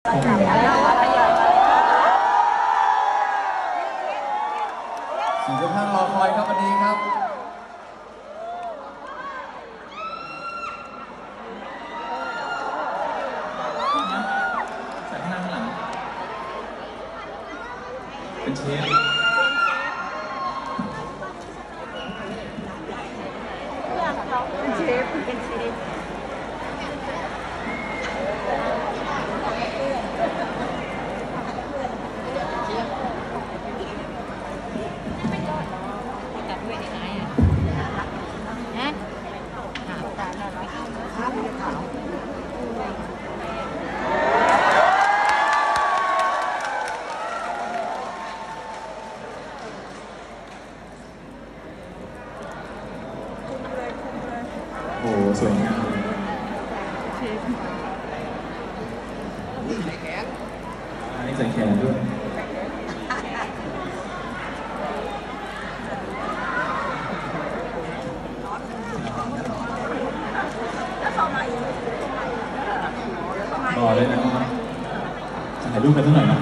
สิ่งที่ท่านรอคอยครับวันนี้ครับใส่ข้างหน้าข้างหลังเป็นเชฟเป็นเชฟโอ้สวยงามอันนี้ใส่แขนด้วยต่อเลยนะครับถ่ายรูปกันสักหน่อยนะ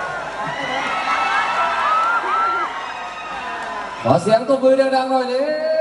ขอเสียงตบมือดังๆหน่อยเลย